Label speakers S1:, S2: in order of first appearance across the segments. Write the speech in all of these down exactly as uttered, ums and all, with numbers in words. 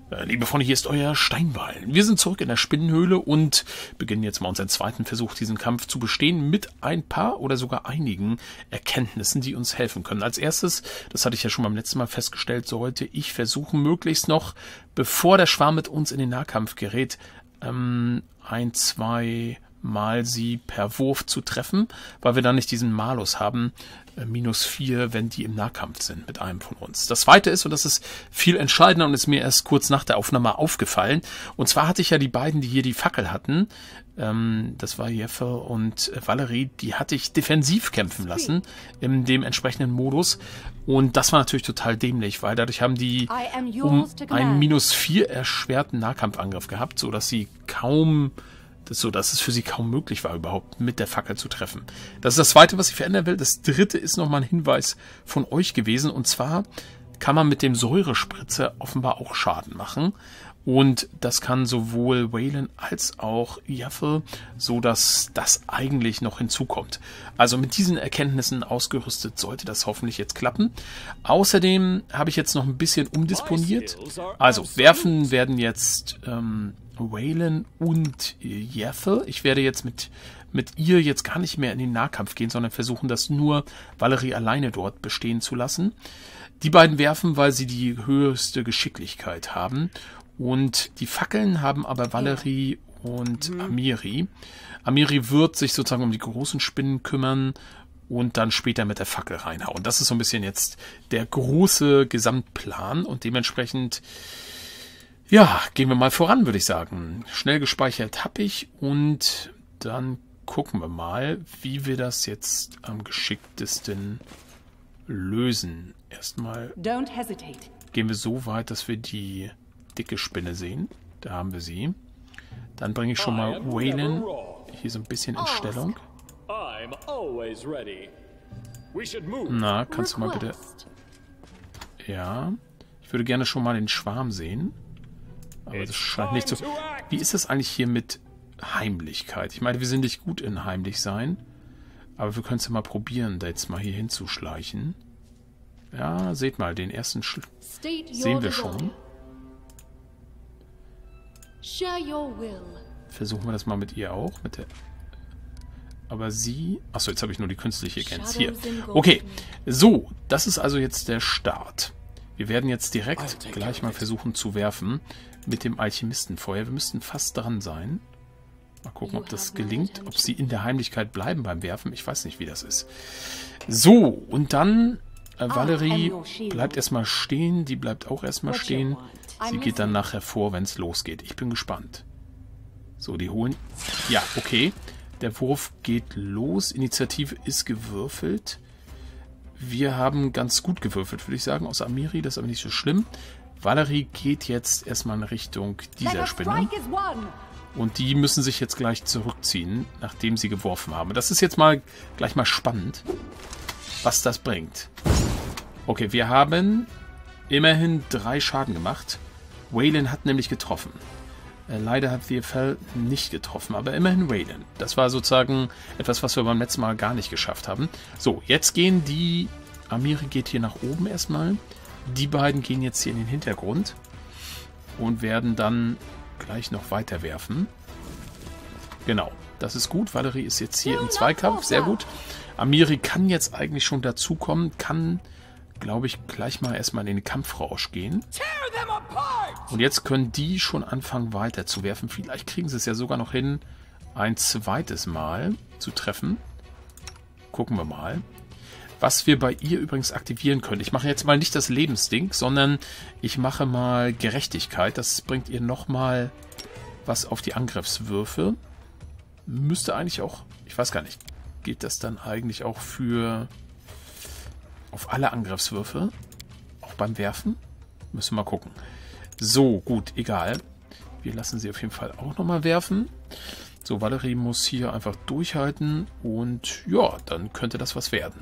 S1: Liebe Freunde, hier ist euer Steinwall. Wir sind zurück in der Spinnenhöhle und beginnen jetzt mal unseren zweiten Versuch, diesen Kampf zu bestehen, mit ein paar oder sogar einigen Erkenntnissen, die uns helfen können. Als erstes, das hatte ich ja schon beim letzten Mal festgestellt, sollte ich versuchen, möglichst noch, bevor der Schwarm mit uns in den Nahkampf gerät, ähm, ein, zwei Mal sie per Wurf zu treffen, weil wir dann nicht diesen Malus haben, äh, minus vier, wenn die im Nahkampf sind mit einem von uns. Das zweite ist, und das ist viel entscheidender und ist mir erst kurz nach der Aufnahme aufgefallen, und zwar hatte ich ja die beiden, die hier die Fackel hatten, ähm, das war Jeffe und äh, Valerie, die hatte ich defensiv kämpfen lassen in dem entsprechenden Modus, und das war natürlich total dämlich, weil dadurch haben die um einen minus vier erschwerten Nahkampfangriff gehabt, so dass sie kaum Das so, dass es für sie kaum möglich war, überhaupt mit der Fackel zu treffen. Das ist das Zweite, was ich verändern will. Das Dritte ist nochmal ein Hinweis von euch gewesen. Und zwar kann man mit dem Säurespritzer offenbar auch Schaden machen. Und das kann sowohl Waylon als auch Jaffe, so dass das eigentlich noch hinzukommt. Also mit diesen Erkenntnissen ausgerüstet sollte das hoffentlich jetzt klappen. Außerdem habe ich jetzt noch ein bisschen umdisponiert. Also werfen werden jetzt ähm, Waylon und Jaffe. Ich werde jetzt mit, mit ihr jetzt gar nicht mehr in den Nahkampf gehen, sondern versuchen, das nur Valerie alleine dort bestehen zu lassen. Die beiden werfen, weil sie die höchste Geschicklichkeit haben. Und die Fackeln haben aber Valerie und Amiri. Amiri wird sich sozusagen um die großen Spinnen kümmern und dann später mit der Fackel reinhauen. Das ist so ein bisschen jetzt der große Gesamtplan und dementsprechend, ja, gehen wir mal voran, würde ich sagen. Schnell gespeichert habe ich und dann gucken wir mal, wie wir das jetzt am geschicktesten lösen. Erstmal gehen wir so weit, dass wir die dicke Spinne sehen. Da haben wir sie. Dann bringe ich schon mal Waylon hier so ein bisschen in Stellung. Na, kannst du mal bitte... Ja. Ich würde gerne schon mal den Schwarm sehen. Aber das scheint nicht so... Wie ist das eigentlich hier mit Heimlichkeit? Ich meine, wir sind nicht gut in heimlich sein. Aber wir können es ja mal probieren, da jetzt mal hier hinzuschleichen. Ja, seht mal, den ersten Sch sehen wir schon. Versuchen wir das mal mit ihr auch. Mit der Aber sie... Achso, jetzt habe ich nur die künstliche Gänse. Hier. Okay, so, das ist also jetzt der Start. Wir werden jetzt direkt gleich mal versuchen zu werfen mit dem Alchemistenfeuer. Wir müssten fast dran sein. Mal gucken, ob das gelingt. Ob sie in der Heimlichkeit bleiben beim Werfen. Ich weiß nicht, wie das ist. So, und dann... Äh, Valerie bleibt erstmal stehen. Die bleibt auch erstmal stehen. Sie geht dann nachher vor, wenn es losgeht. Ich bin gespannt. So, die holen... Ja, okay. Der Wurf geht los. Initiative ist gewürfelt. Wir haben ganz gut gewürfelt, würde ich sagen, aus Amiri. Das ist aber nicht so schlimm. Valerie geht jetzt erstmal in Richtung dieser Spinne. Und die müssen sich jetzt gleich zurückziehen, nachdem sie geworfen haben. Das ist jetzt mal gleich mal spannend, was das bringt. Okay, wir haben immerhin drei Schaden gemacht. Waylon hat nämlich getroffen. Äh, leider hat V F L nicht getroffen, aber immerhin Waylon. Das war sozusagen etwas, was wir beim letzten Mal gar nicht geschafft haben. So, jetzt gehen die... Amiri geht hier nach oben erstmal. Die beiden gehen jetzt hier in den Hintergrund und werden dann gleich noch weiter werfen. Genau, das ist gut. Valerie ist jetzt hier im Zweikampf, sehr gut. Amiri kann jetzt eigentlich schon dazukommen, kann... glaube ich, gleich mal erstmal in den Kampfrausch gehen. Und jetzt können die schon anfangen weiter zu werfen. Vielleicht kriegen sie es ja sogar noch hin, ein zweites Mal zu treffen. Gucken wir mal. Was wir bei ihr übrigens aktivieren können. Ich mache jetzt mal nicht das Lebensding, sondern ich mache mal Gerechtigkeit. Das bringt ihr nochmal was auf die Angriffswürfe. Müsste eigentlich auch, ich weiß gar nicht, geht das dann eigentlich auch für... auf alle Angriffswürfe. Auch beim Werfen. Müssen wir mal gucken. So, gut, egal. Wir lassen sie auf jeden Fall auch nochmal werfen. So, Valerie muss hier einfach durchhalten. Und ja, dann könnte das was werden.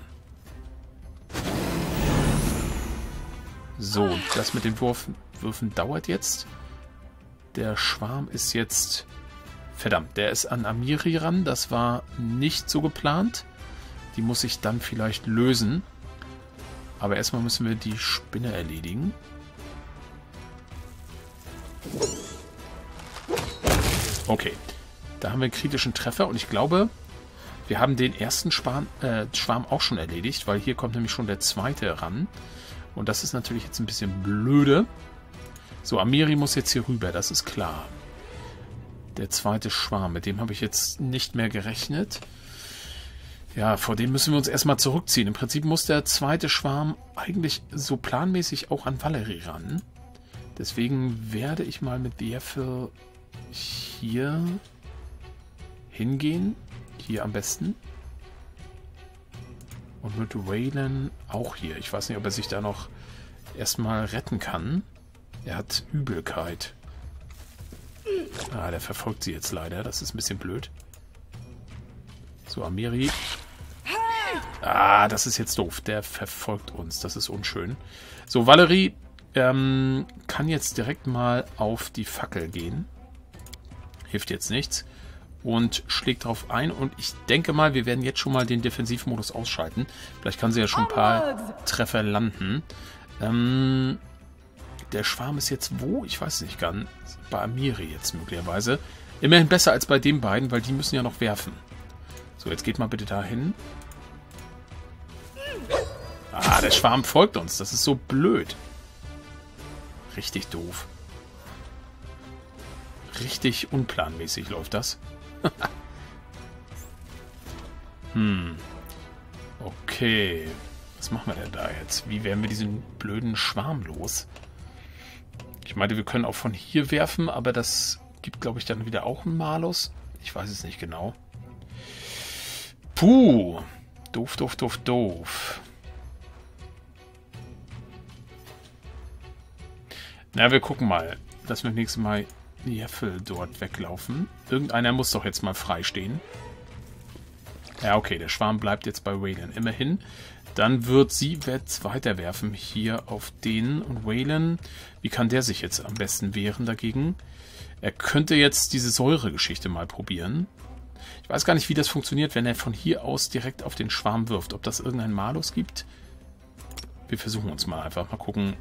S1: So, das mit den Würfen, Würfen dauert jetzt. Der Schwarm ist jetzt... Verdammt, der ist an Amiri ran. Das war nicht so geplant. Die muss ich dann vielleicht lösen. Aber erstmal müssen wir die Spinne erledigen. Okay. Da haben wir einen kritischen Treffer und ich glaube, wir haben den ersten Schwarm, äh, Schwarm auch schon erledigt, weil hier kommt nämlich schon der zweite ran. Und das ist natürlich jetzt ein bisschen blöde. So, Amiri muss jetzt hier rüber, das ist klar. Der zweite Schwarm, mit dem habe ich jetzt nicht mehr gerechnet. Ja, vor dem müssen wir uns erstmal zurückziehen. Im Prinzip muss der zweite Schwarm eigentlich so planmäßig auch an Valerie ran. Deswegen werde ich mal mit Bierfel hier hingehen. Hier am besten. Und mit Waylon auch hier. Ich weiß nicht, ob er sich da noch erstmal retten kann. Er hat Übelkeit. Ah, der verfolgt sie jetzt leider. Das ist ein bisschen blöd. So, Amiri. Ah, das ist jetzt doof. Der verfolgt uns. Das ist unschön. So, Valerie ähm, kann jetzt direkt mal auf die Fackel gehen. Hilft jetzt nichts. Und schlägt drauf ein. Und ich denke mal, wir werden jetzt schon mal den Defensivmodus ausschalten. Vielleicht kann sie ja schon ein paar Treffer landen. Ähm, der Schwarm ist jetzt wo? Ich weiß es nicht ganz. Bei Amiri jetzt möglicherweise. Immerhin besser als bei den beiden, weil die müssen ja noch werfen. So, jetzt geht mal bitte dahin. Ah, der Schwarm folgt uns. Das ist so blöd. Richtig doof. Richtig unplanmäßig läuft das. hm. Okay. Was machen wir denn da jetzt? Wie werden wir diesen blöden Schwarm los? Ich meine, wir können auch von hier werfen, aber das gibt, glaube ich, dann wieder auch einen Malus. Ich weiß es nicht genau. Puh. Doof, doof, doof, doof. Na, wir gucken mal. Lass wir das nächste Mal Jeffel dort weglaufen. Irgendeiner muss doch jetzt mal frei stehen. Ja, okay, der Schwarm bleibt jetzt bei Waylon. Immerhin. Dann wird sie jetzt weiterwerfen hier auf den. Und Waylon, wie kann der sich jetzt am besten wehren dagegen? Er könnte jetzt diese Säure-Geschichte mal probieren. Ich weiß gar nicht, wie das funktioniert, wenn er von hier aus direkt auf den Schwarm wirft. Ob das irgendeinen Malus gibt? Wir versuchen uns mal einfach. Mal gucken.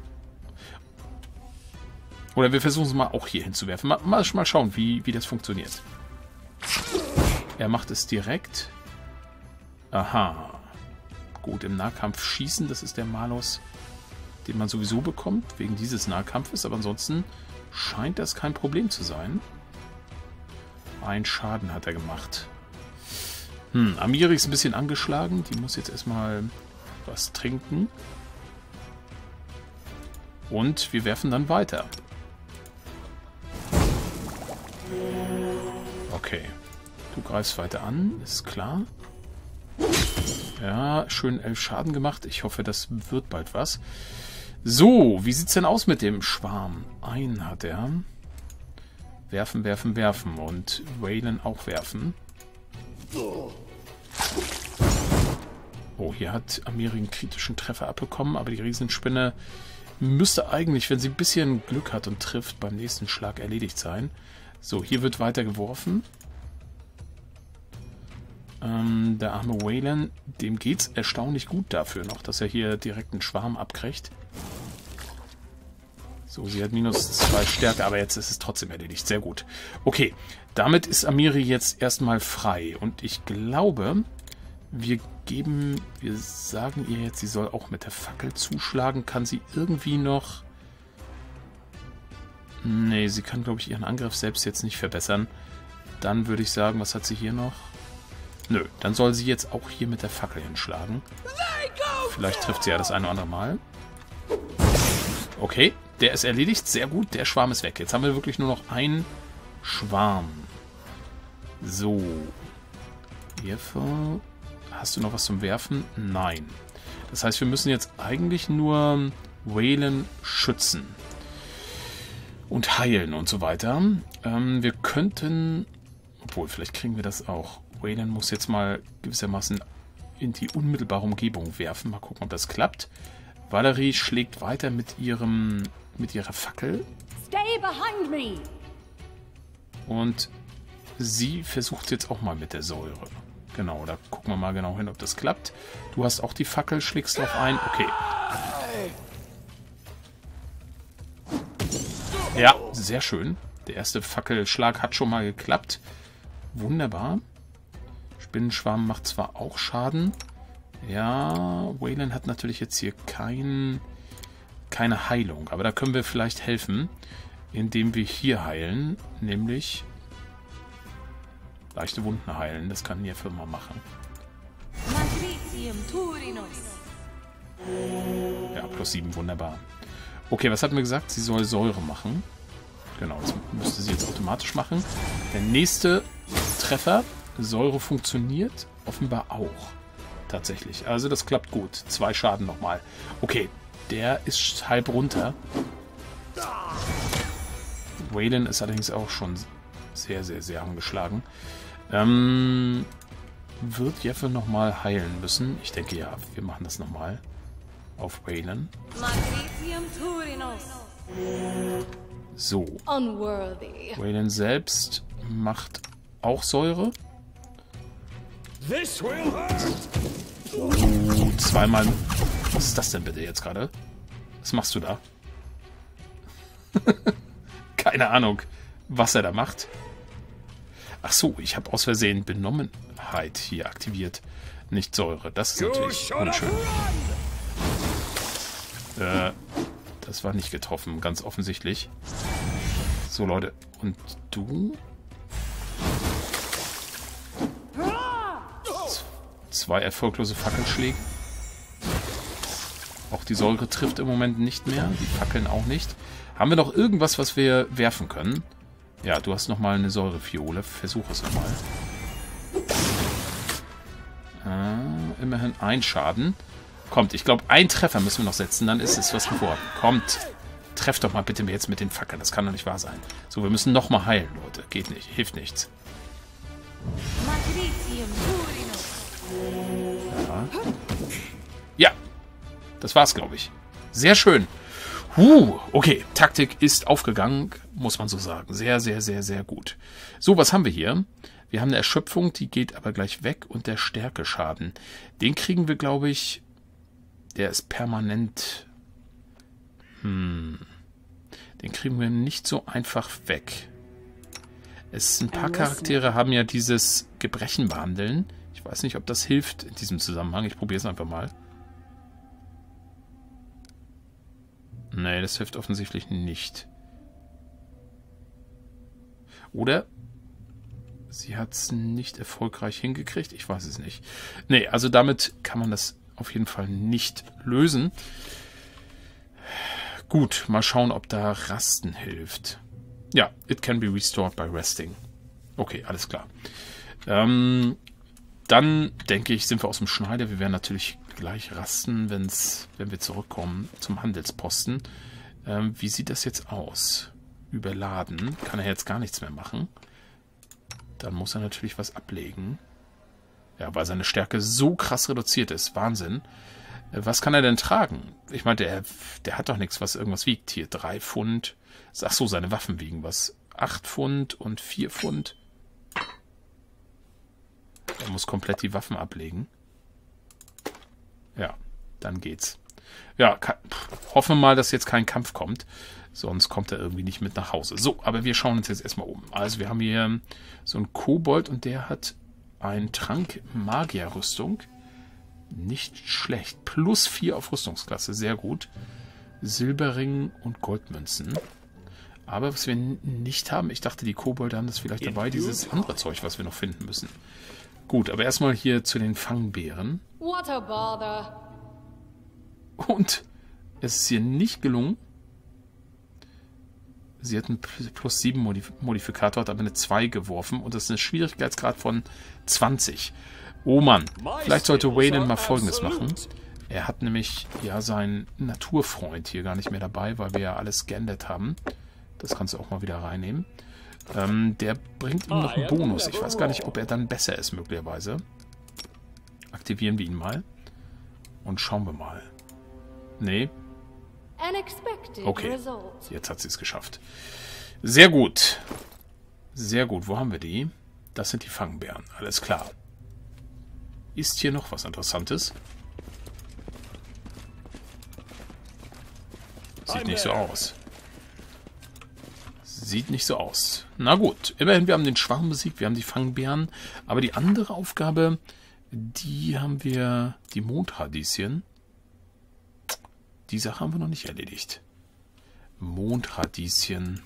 S1: Oder wir versuchen es mal auch hier hinzuwerfen. Mal, mal, mal schauen, wie, wie das funktioniert. Er macht es direkt. Aha. Gut, im Nahkampf schießen, das ist der Malus, den man sowieso bekommt, wegen dieses Nahkampfes. Aber ansonsten scheint das kein Problem zu sein. Ein Schaden hat er gemacht. Hm, Amiri ist ein bisschen angeschlagen. Die muss jetzt erstmal was trinken. Und wir werfen dann weiter. Okay. Du greifst weiter an, ist klar. Ja, schön elf Schaden gemacht. Ich hoffe, das wird bald was. So, wie sieht's denn aus mit dem Schwarm? Einen hat er. Werfen, werfen, werfen. Und Waylon auch werfen. Oh, hier hat Amiri einen kritischen Treffer abbekommen, aber die Riesenspinne müsste eigentlich, wenn sie ein bisschen Glück hat und trifft, beim nächsten Schlag erledigt sein. So, hier wird weiter geworfen. Ähm, der arme Waylon, dem geht's erstaunlich gut dafür noch, dass er hier direkt einen Schwarm abkriegt. So, sie hat minus zwei Stärke, aber jetzt ist es trotzdem erledigt. Sehr gut. Okay, damit ist Amiri jetzt erstmal frei. Und ich glaube, wir geben, wir sagen ihr jetzt, sie soll auch mit der Fackel zuschlagen. Kann sie irgendwie noch... Nee, sie kann, glaube ich, ihren Angriff selbst jetzt nicht verbessern. Dann würde ich sagen, was hat sie hier noch? Nö, dann soll sie jetzt auch hier mit der Fackel hinschlagen. Vielleicht trifft sie ja das eine oder andere Mal. Okay, der ist erledigt. Sehr gut, der Schwarm ist weg. Jetzt haben wir wirklich nur noch einen Schwarm. So. Hierfür. Hast du noch was zum Werfen? Nein. Das heißt, wir müssen jetzt eigentlich nur Waylon schützen. Und heilen und so weiter. Ähm, wir könnten... Obwohl, vielleicht kriegen wir das auch. Waylon muss jetzt mal gewissermaßen in die unmittelbare Umgebung werfen. Mal gucken, ob das klappt. Valerie schlägt weiter mit ihrem mit ihrer Fackel.
S2: Stay behind me.
S1: Und sie versucht jetzt auch mal mit der Säure. Genau, da gucken wir mal genau hin, ob das klappt. Du hast auch die Fackel, schlägst drauf ein. Okay. Ja, sehr schön. Der erste Fackelschlag hat schon mal geklappt. Wunderbar. Spinnenschwarm macht zwar auch Schaden. Ja, Waylon hat natürlich jetzt hier kein, keine Heilung. Aber da können wir vielleicht helfen, indem wir hier heilen. Nämlich leichte Wunden heilen. Das kann hier Firma machen. Ja, plus sieben, wunderbar. Okay, was hatten wir gesagt? Sie soll Säure machen. Genau, das müsste sie jetzt automatisch machen. Der nächste Treffer, Säure funktioniert offenbar auch. Tatsächlich. Also das klappt gut. Zwei Schaden nochmal. Okay, der ist halb runter. Waylon ist allerdings auch schon sehr, sehr, sehr angeschlagen. Ähm, wird Jeffel nochmal heilen müssen? Ich denke ja, wir machen das nochmal. Auf Waylon. So. Waylon selbst macht auch Säure. Oh, zweimal. Was ist das denn bitte jetzt gerade? Was machst du da? Keine Ahnung, was er da macht. Ach so, ich habe aus Versehen Benommenheit hier aktiviert. Nicht Säure. Das ist natürlich unschön. Äh, das war nicht getroffen, ganz offensichtlich. So, Leute. Und du? Zwei erfolglose Fackelschläge. Auch die Säure trifft im Moment nicht mehr. Die Fackeln auch nicht. Haben wir noch irgendwas, was wir werfen können? Ja, du hast nochmal eine Säurefiole. Versuch es nochmal. Äh, immerhin ein Schaden. Kommt, ich glaube, ein Treffer müssen wir noch setzen. Dann ist es was geworden. Kommt. Trefft doch mal bitte jetzt mit den Fackeln. Das kann doch nicht wahr sein. So, wir müssen nochmal heilen, Leute. Geht nicht. Hilft nichts. Ja. Ja. Das war's, glaube ich. Sehr schön. Uh, okay. Taktik ist aufgegangen, muss man so sagen. Sehr, sehr, sehr, sehr gut. So, was haben wir hier? Wir haben eine Erschöpfung, die geht aber gleich weg. Und der Stärkeschaden. Den kriegen wir, glaube ich... Der ist permanent... Hm... Den kriegen wir nicht so einfach weg. Es ein paar Charaktere haben ja dieses Gebrechen behandeln. Ich weiß nicht, ob das hilft in diesem Zusammenhang. Ich probiere es einfach mal. Nee, das hilft offensichtlich nicht. Oder sie hat es nicht erfolgreich hingekriegt. Ich weiß es nicht. Nee, also damit kann man das auf jeden Fall nicht lösen. Gut, mal schauen, ob da Rasten hilft. Ja, it can be restored by resting. Okay, alles klar. Ähm, dann, denke ich, sind wir aus dem Schneider. Wir werden natürlich gleich rasten, wenn's, wenn wir zurückkommen zum Handelsposten. Ähm, wie sieht das jetzt aus? Überladen. Kann er jetzt gar nichts mehr machen. Dann muss er natürlich was ablegen. Ja, weil seine Stärke so krass reduziert ist. Wahnsinn. Was kann er denn tragen? Ich meine, der, der hat doch nichts, was irgendwas wiegt. Hier, drei Pfund. Ach so, seine Waffen wiegen was. Acht Pfund und vier Pfund. Er muss komplett die Waffen ablegen. Ja, dann geht's. Ja, kann, hoffen wir mal, dass jetzt kein Kampf kommt. Sonst kommt er irgendwie nicht mit nach Hause. So, aber wir schauen uns jetzt erstmal um. Also wir haben hier so einen Kobold und der hat einen Trank Magierrüstung. Nicht schlecht. Plus vier auf Rüstungsklasse. Sehr gut. Silberring und Goldmünzen. Aber was wir nicht haben, ich dachte, die Kobolde haben das vielleicht dabei, dieses andere Zeug, was wir noch finden müssen. Gut, aber erstmal hier zu den Fangbären.
S2: What a bother.
S1: Und es ist ihr nicht gelungen. Sie hat einen plus sieben Modif Modifikator, hat aber eine zwei geworfen und das ist ein Schwierigkeitsgrad von zwanzig. Oh Mann, vielleicht sollte Waylon mal Folgendes machen. Er hat nämlich ja seinen Naturfreund hier gar nicht mehr dabei, weil wir ja alles geändert haben. Das kannst du auch mal wieder reinnehmen. Ähm, der bringt ihm noch einen Bonus. Ich weiß gar nicht, ob er dann besser ist, möglicherweise. Aktivieren wir ihn mal. Und schauen wir mal. Nee. Okay, jetzt hat sie es geschafft. Sehr gut. Sehr gut. Wo haben wir die? Das sind die Fangbären. Alles klar. Ist hier noch was Interessantes? Sieht nicht so aus. Sieht nicht so aus. Na gut, immerhin, wir haben den Schwarm besiegt, wir haben die Fangbären. Aber die andere Aufgabe, die haben wir, die Mondradieschen. Die Sache haben wir noch nicht erledigt. Mondradieschen.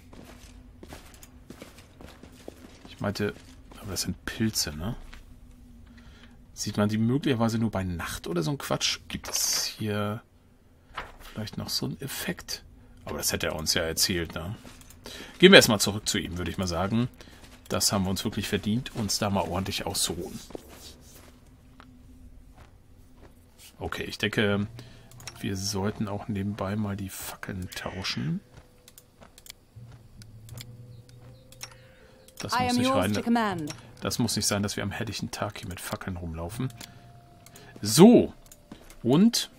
S1: Ich meinte, aber das sind Pilze, ne? Sieht man die möglicherweise nur bei Nacht oder so ein Quatsch? Gibt es hier vielleicht noch so einen Effekt? Aber das hätte er uns ja erzählt, ne? Gehen wir erstmal zurück zu ihm, würde ich mal sagen. Das haben wir uns wirklich verdient, uns da mal ordentlich auszuruhen. Okay, ich denke, wir sollten auch nebenbei mal die Fackeln tauschen. Das muss nicht rein. Das muss nicht sein, dass wir am helllichen Tag hier mit Fackeln rumlaufen. So. Und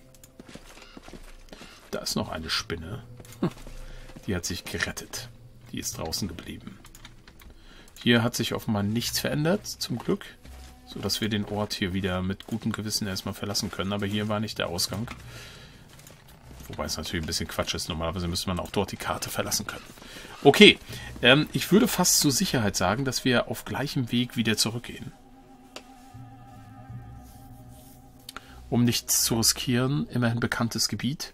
S1: da ist noch eine Spinne. Die hat sich gerettet. Die ist draußen geblieben. Hier hat sich offenbar nichts verändert, zum Glück. Sodass wir den Ort hier wieder mit gutem Gewissen erstmal verlassen können. Aber hier war nicht der Ausgang. Wobei es natürlich ein bisschen Quatsch ist. Normalerweise müsste man auch dort die Karte verlassen können. Okay, ähm, ich würde fast zur Sicherheit sagen, dass wir auf gleichem Weg wieder zurückgehen. Um nichts zu riskieren, immerhin bekanntes Gebiet.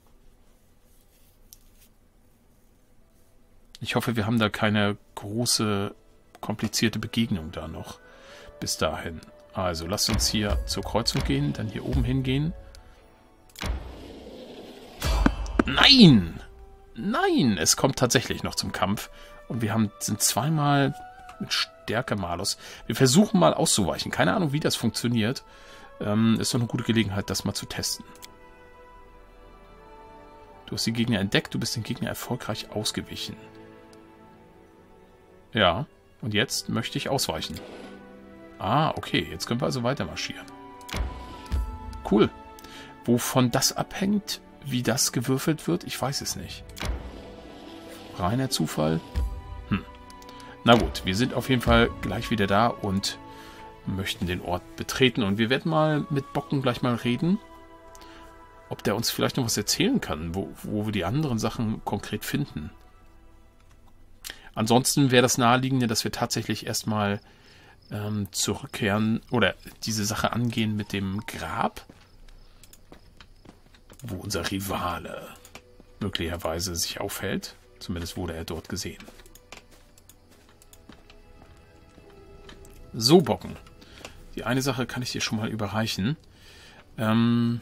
S1: Ich hoffe, wir haben da keine große, komplizierte Begegnung da noch. Bis dahin. Also, lasst uns hier zur Kreuzung gehen, dann hier oben hingehen. Nein! Nein! Es kommt tatsächlich noch zum Kampf. Und wir haben, sind zweimal mit Stärke Malus. Wir versuchen mal auszuweichen. Keine Ahnung, wie das funktioniert. Ähm, ist doch eine gute Gelegenheit, das mal zu testen. Du hast die Gegner entdeckt, du bist den Gegner erfolgreich ausgewichen. Ja, und jetzt möchte ich ausweichen. Ah, okay, jetzt können wir also weiter marschieren. Cool. Wovon das abhängt, wie das gewürfelt wird, ich weiß es nicht. Reiner Zufall? Hm. Na gut, wir sind auf jeden Fall gleich wieder da und möchten den Ort betreten. Und wir werden mal mit Bocken gleich mal reden, ob der uns vielleicht noch was erzählen kann, wo, wo wir die anderen Sachen konkret finden. Ansonsten wäre das Naheliegende, dass wir tatsächlich erstmal ähm, zurückkehren oder diese Sache angehen mit dem Grab, wo unser Rivale möglicherweise sich aufhält. Zumindest wurde er dort gesehen. So, Bocken. Die eine Sache kann ich dir schon mal überreichen. Ähm,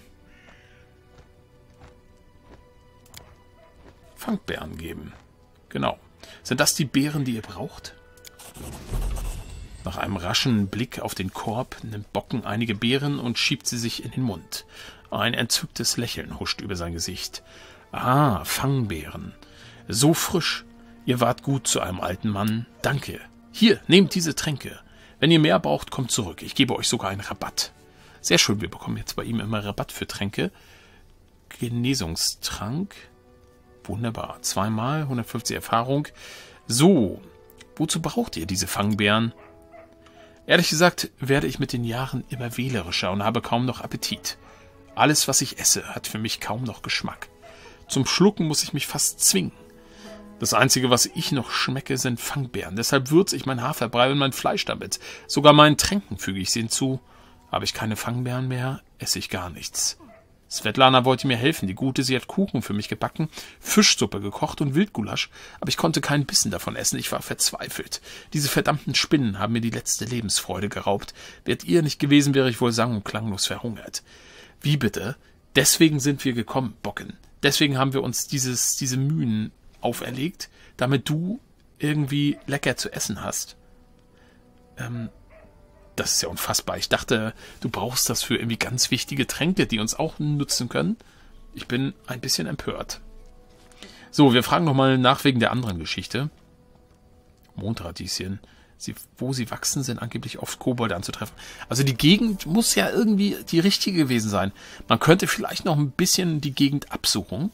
S1: Fangbären geben. Genau. Sind das die Beeren, die ihr braucht? Nach einem raschen Blick auf den Korb nimmt Bocken einige Beeren und schiebt sie sich in den Mund. Ein entzücktes Lächeln huscht über sein Gesicht. Ah, Fangbeeren. So frisch. Ihr wart gut zu einem alten Mann. Danke. Hier, nehmt diese Tränke. Wenn ihr mehr braucht, kommt zurück. Ich gebe euch sogar einen Rabatt. Sehr schön, wir bekommen jetzt bei ihm immer Rabatt für Tränke. Genesungstrank. Wunderbar. Zweimal, hundertfünfzig Erfahrung. So, wozu braucht ihr diese Fangbären? Ehrlich gesagt werde ich mit den Jahren immer wählerischer und habe kaum noch Appetit. Alles, was ich esse, hat für mich kaum noch Geschmack. Zum Schlucken muss ich mich fast zwingen. Das Einzige, was ich noch schmecke, sind Fangbären. Deshalb würze ich mein Haferbrei und mein Fleisch damit. Sogar meinen Tränken füge ich sie hinzu. Habe ich keine Fangbären mehr, esse ich gar nichts. Svetlana wollte mir helfen. Die Gute, sie hat Kuchen für mich gebacken, Fischsuppe gekocht und Wildgulasch, aber ich konnte keinen Bissen davon essen. Ich war verzweifelt. Diese verdammten Spinnen haben mir die letzte Lebensfreude geraubt. Wärt ihr nicht gewesen, wäre ich wohl sang- und klanglos verhungert. Wie bitte? Deswegen sind wir gekommen, Bocken. Deswegen haben wir uns dieses, diese Mühen auferlegt, damit du irgendwie lecker zu essen hast. Ähm, das ist ja unfassbar. Ich dachte, du brauchst das für irgendwie ganz wichtige Tränke, die uns auch nutzen können. Ich bin ein bisschen empört. So, wir fragen nochmal nach wegen der anderen Geschichte. Mondradieschen. Sie, wo sie wachsen, sind angeblich oft Kobolde anzutreffen. Also die Gegend muss ja irgendwie die richtige gewesen sein. Man könnte vielleicht noch ein bisschen die Gegend absuchen.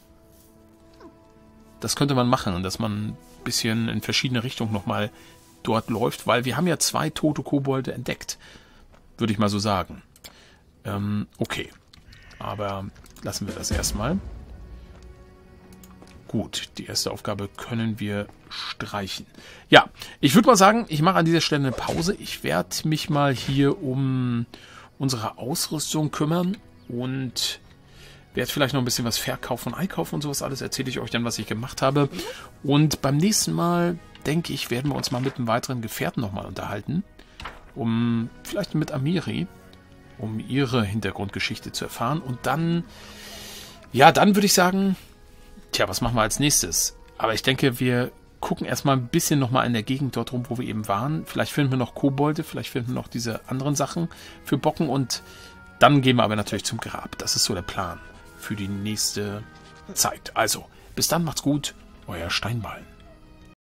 S1: Das könnte man machen, dass man ein bisschen in verschiedene Richtungen nochmal dort läuft, weil wir haben ja zwei tote Kobolde entdeckt. Würde ich mal so sagen. Ähm, okay. Aber lassen wir das erstmal. Gut, die erste Aufgabe können wir streichen. Ja, ich würde mal sagen, ich mache an dieser Stelle eine Pause. Ich werde mich mal hier um unsere Ausrüstung kümmern und werde vielleicht noch ein bisschen was verkaufen und einkaufen und sowas alles. Erzähle ich euch dann, was ich gemacht habe. Und beim nächsten Mal, denke ich, werden wir uns mal mit einem weiteren Gefährten nochmal unterhalten. Um vielleicht mit Amiri, um ihre Hintergrundgeschichte zu erfahren. Und dann, ja, dann würde ich sagen, tja, was machen wir als nächstes? Aber ich denke, wir gucken erstmal ein bisschen nochmal in der Gegend dort rum, wo wir eben waren. Vielleicht finden wir noch Kobolde, vielleicht finden wir noch diese anderen Sachen für Bocken. Und dann gehen wir aber natürlich zum Grab. Das ist so der Plan für die nächste Zeit. Also, bis dann, macht's gut, euer Steinballen.